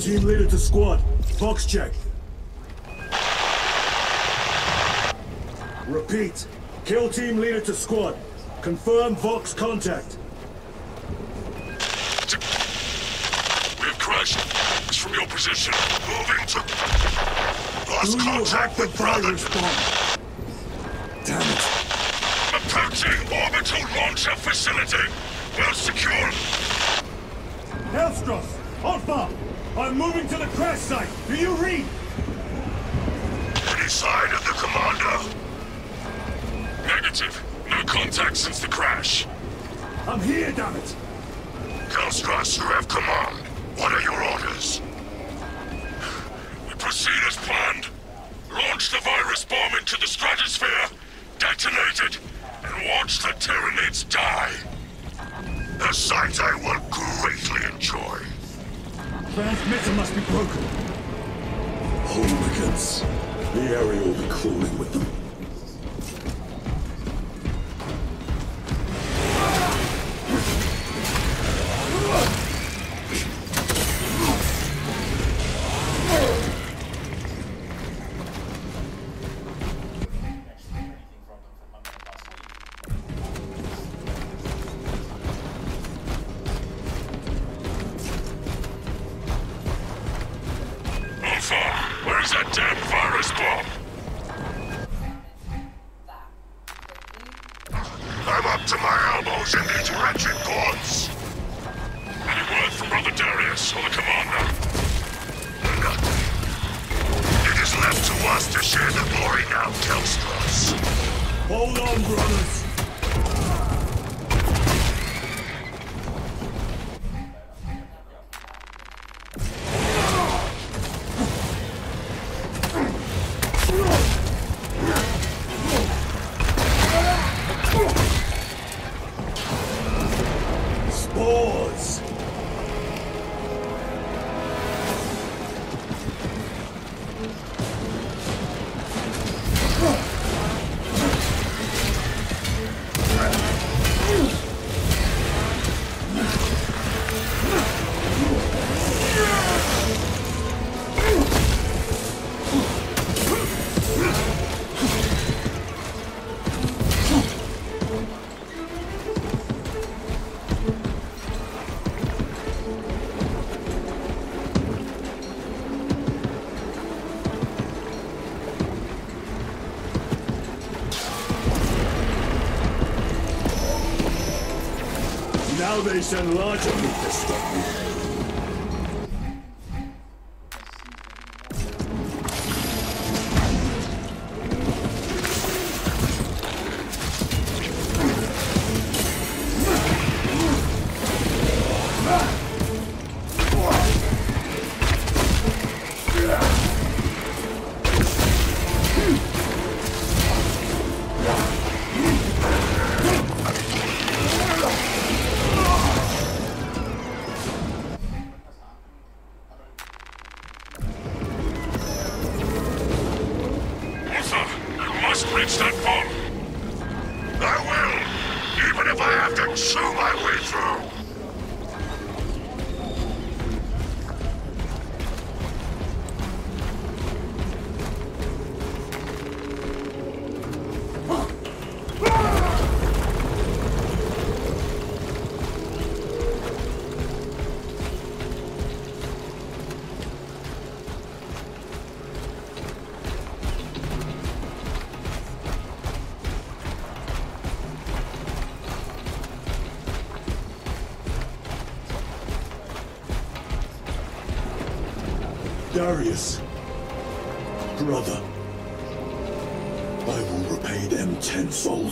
team leader to squad. Box check. Repeat. Kill team leader to squad. Confirm Vox contact. We have crashed. It's from your position. Moving to... Lost contact with brother. Damn it. Approaching orbital launcher facility. Well secured. Hellstross! Alpha! I'm moving to the crash site! Do you read? Any sign of the commander? Negative. No contact since the crash. I'm here, damn it! Hellstross, you have command. What are your orders? We proceed as planned. Launch the virus bomb into the stratosphere, detonate it, and watch the Tyranids die. A sight I will greatly enjoy. Transmitter must be broken. Hooligans. The area will be crawling with them. Where's that damn virus bomb? I'm up to my elbows in these wretched gods. Any word from Brother Darius or the commander? Nothing. It is left to us to share the glory now, Hellstross. Hold on, brothers. Spores! Now they send larger meat to stop me. Reach that bomb! I will! Even if I have to chew my way through! Darius, brother, I will repay them tenfold.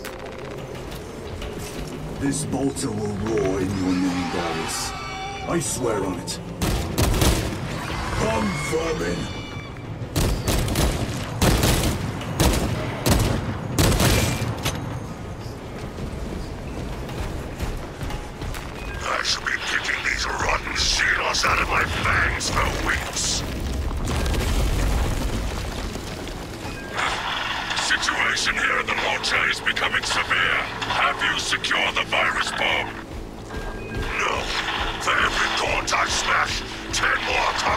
This bolter will roar in your name, Darius. I swear on it. Come, vermin! I shall be picking these rotten seals out of my fangs for weeks. Situation here in the launcher is becoming severe. Have you secured the virus bomb? No. For every gaunt I smash, 10 more come.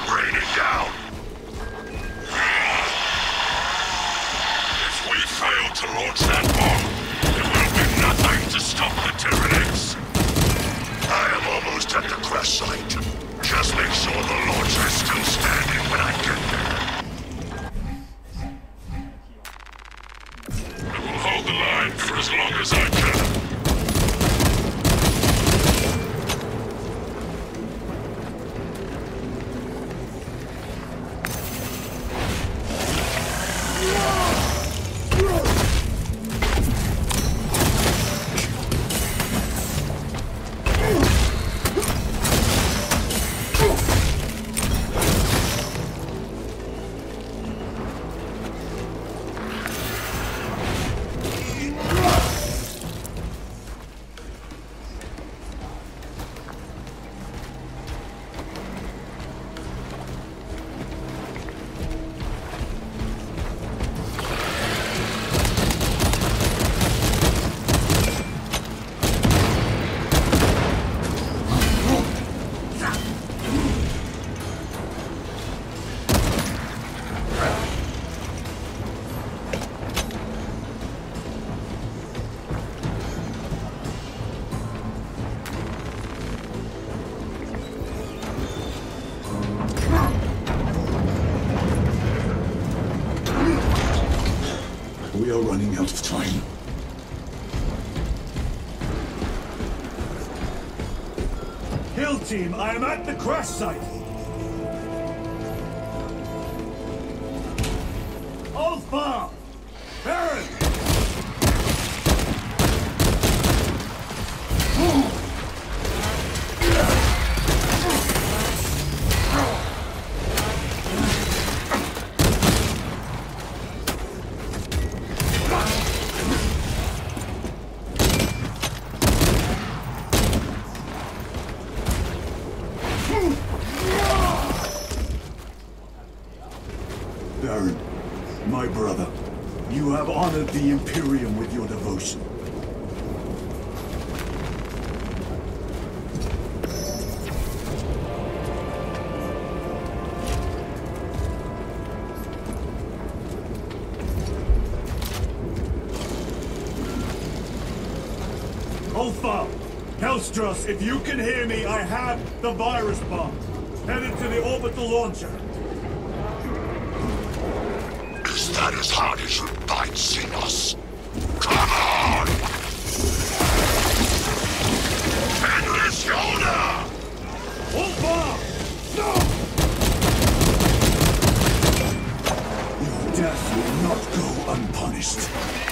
We are running out of time. Kill team, I am at the crash site! Alpha! Baron! Baron, my brother, you have honored the Imperium with your devotion. Alpha! Kelstros, if you can hear me, I have the virus bomb. Headed to the orbital launcher. Is that as hard as you bite, Xenos? Come on! Endless shoulder! Alpha! No! Your death will not go unpunished.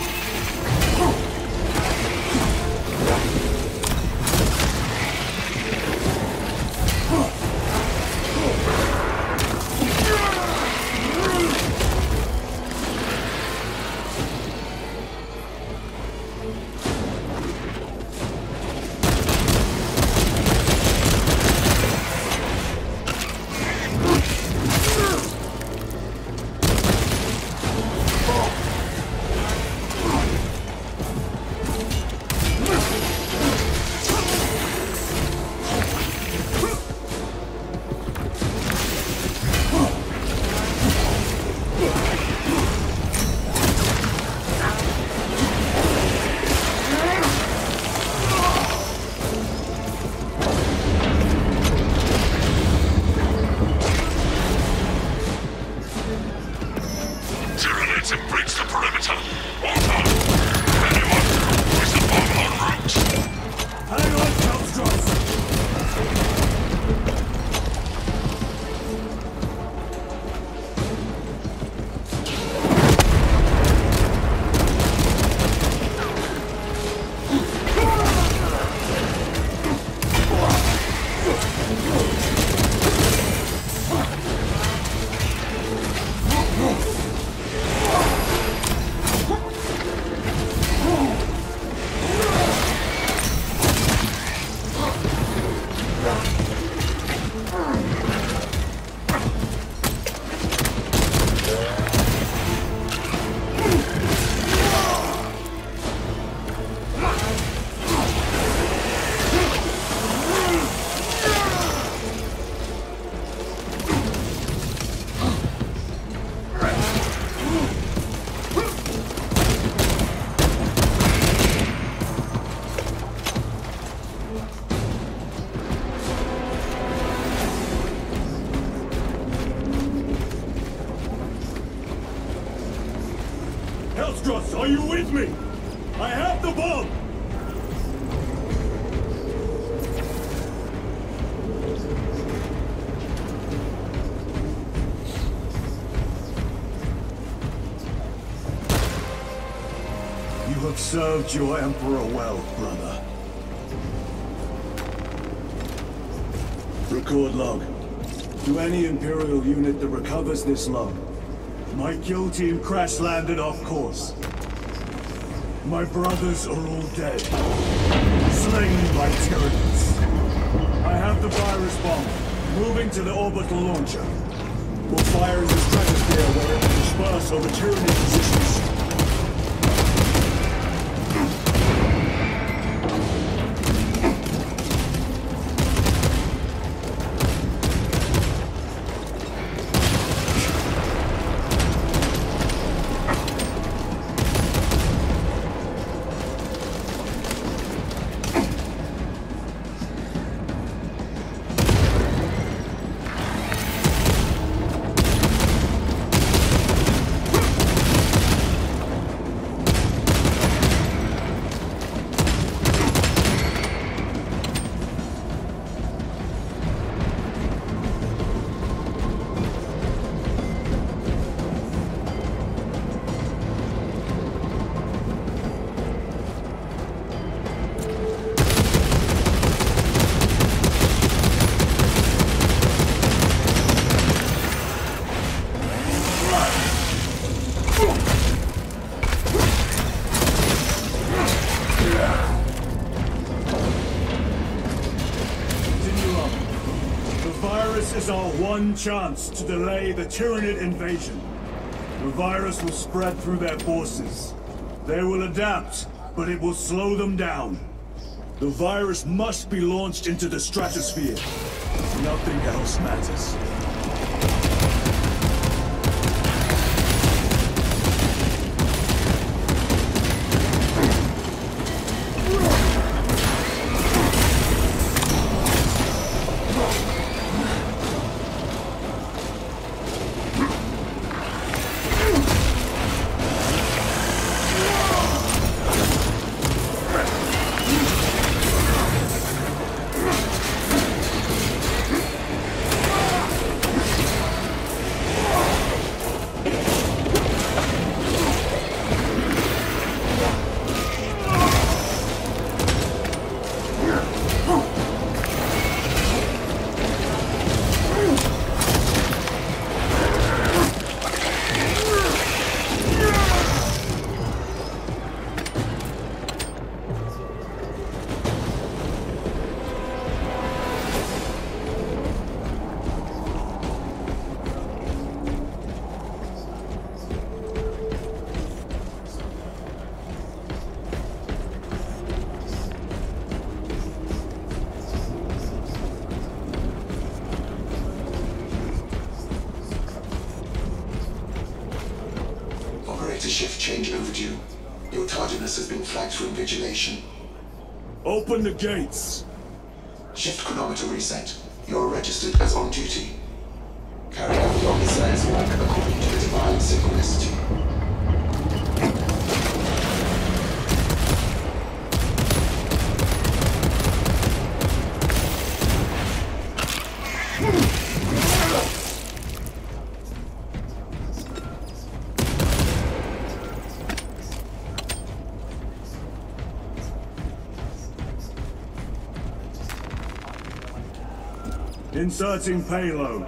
Kelstros, are you with me? I have the bomb! You have served your Emperor well, brother. Record log. To any Imperial unit that recovers this log, my kill team crash-landed off course. My brothers are all dead. Slain by tyrants. I have the virus bomb. Moving to the orbital launcher. We'll fire in the stratosphere where it will disperse over tyranny positions. one chance to delay the Tyranid invasion. The virus will spread through their forces. They will adapt, but it will slow them down. The virus must be launched into the stratosphere. Nothing else matters. Shift change overdue. Your tardiness has been flagged for invigilation. Open the gates! Shift chronometer reset. You're registered as on duty. Carry out your Messiah's work according to the divine synchronicity. Inserting payload.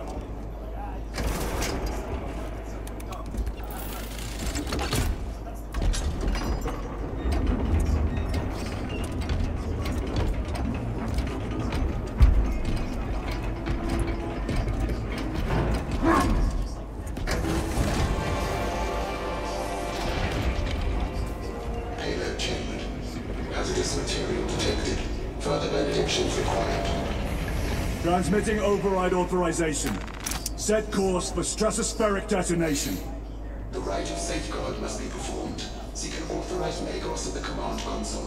Payload chambered. Hazardous material detected. Further benedictions required. Transmitting override authorization. Set course for stratospheric detonation. The rite of safeguard must be performed. Seek an authorized Magos at the command console.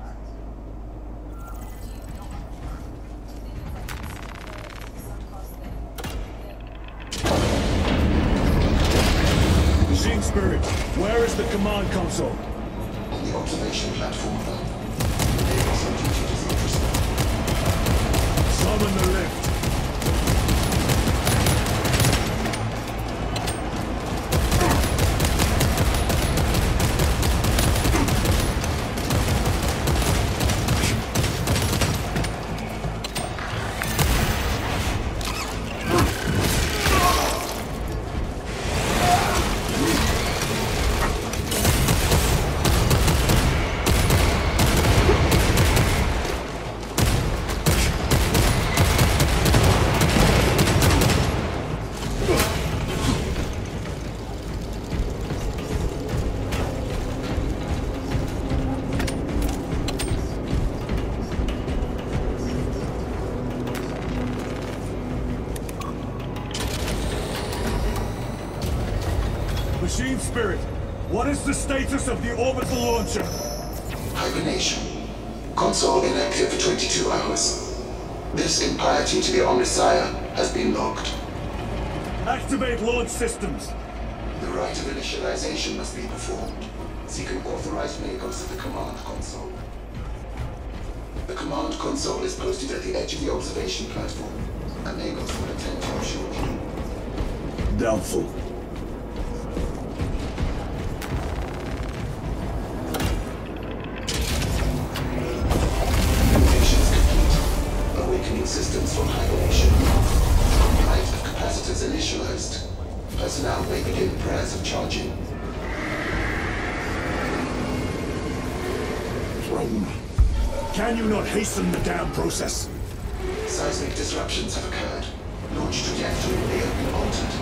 Machine Spirit, where is the command console? On the observation platform above. Magos on duty does not respond. Summon the lift. Machine Spirit, what is the status of the orbital launcher? Hibernation. Console inactive for 22 hours. This impiety to the Omnissiah has been logged. Activate launch systems. The rite of initialization must be performed. Seek an authorized Magos at the command console. The command console is posted at the edge of the observation platform. A Magos will attend to you shortly. Doubtful. Systems from hibernation. Rite of capacitors initialized. Personnel may begin prayers of charging. Rome. Can you not hasten the damn process? Seismic disruptions have occurred. Launch launch trajectory may have been altered.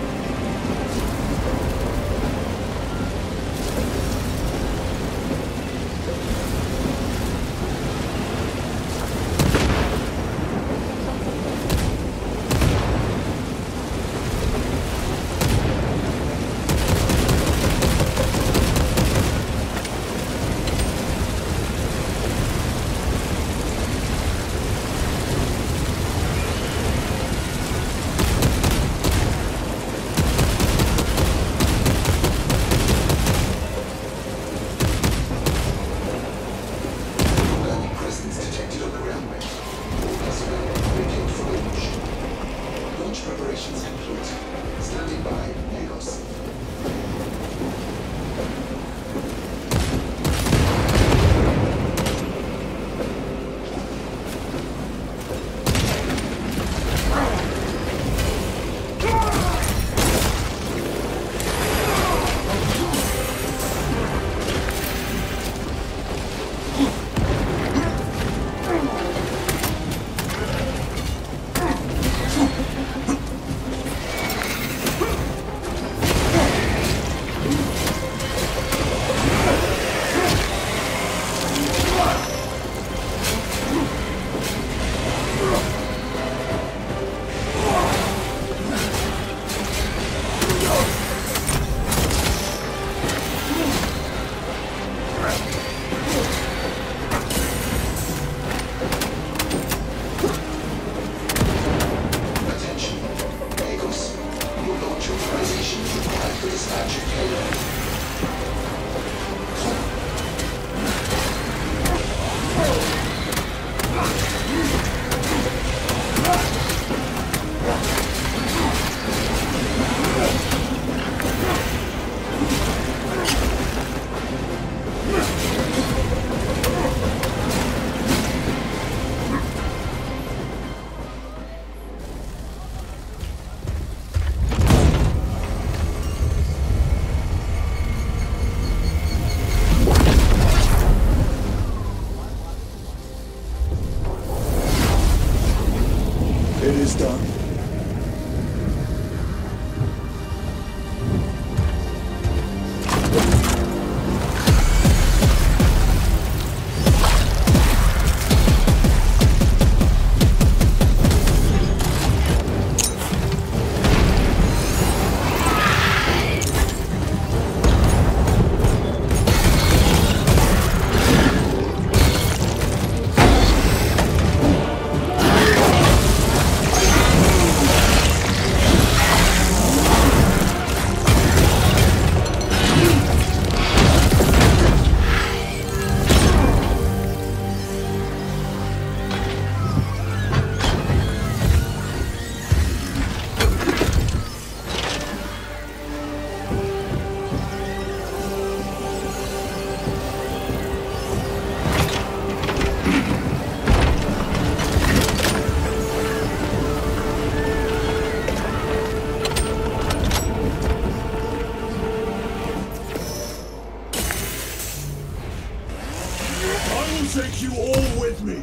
Take you all with me!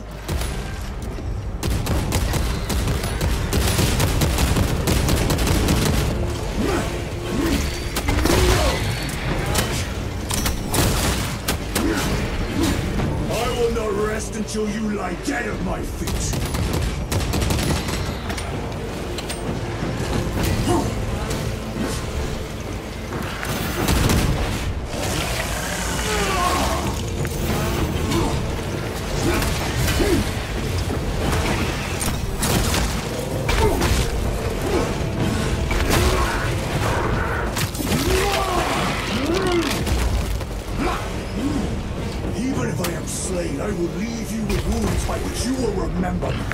I will not rest until you lie dead at my feet! I will leave you with wounds by which you will remember me.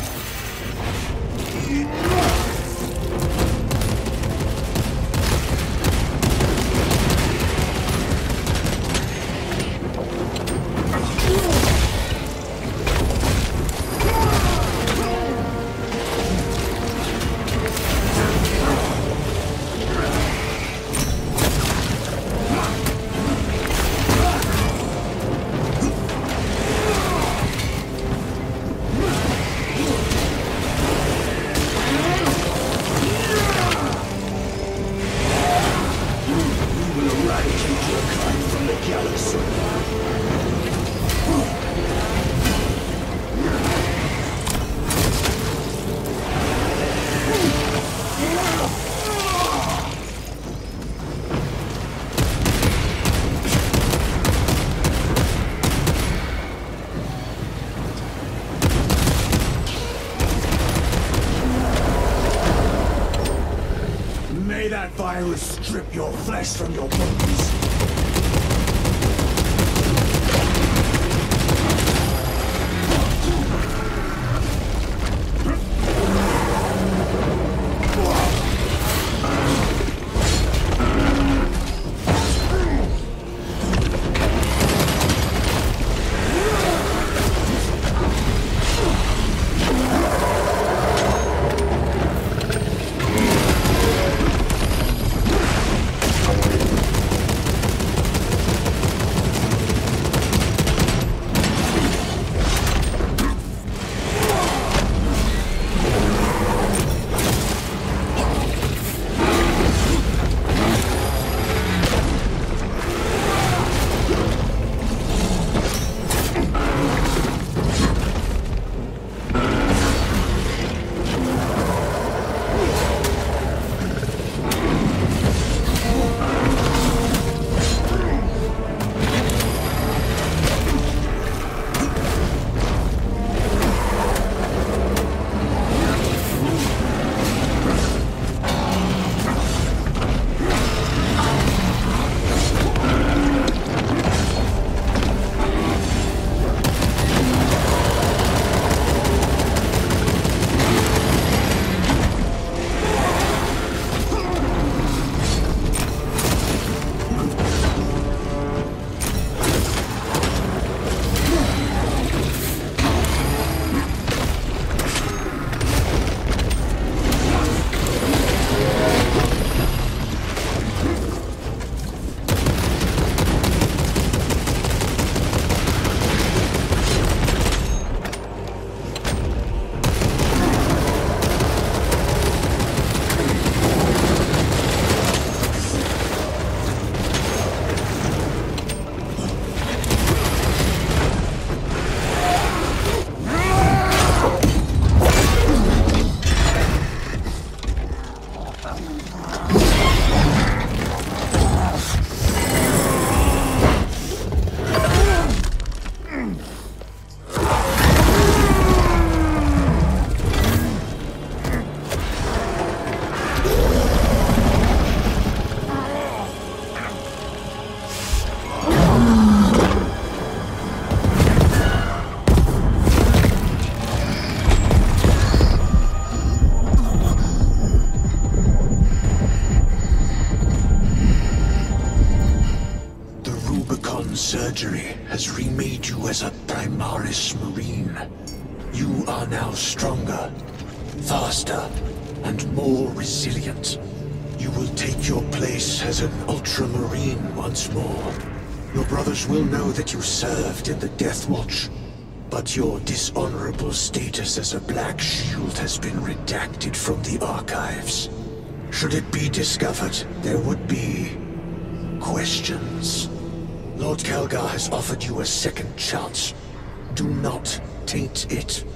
May that virus strip your flesh from your bones. Surgery has remade you as a Primaris Marine. You are now stronger, faster, and more resilient. You will take your place as an Ultramarine once more. Your brothers will know that you served in the Death Watch, but your dishonorable status as a Black Shield has been redacted from the archives. Should it be discovered, there would be questions. Lord Kelgar has offered you a second chance. Do not taint it.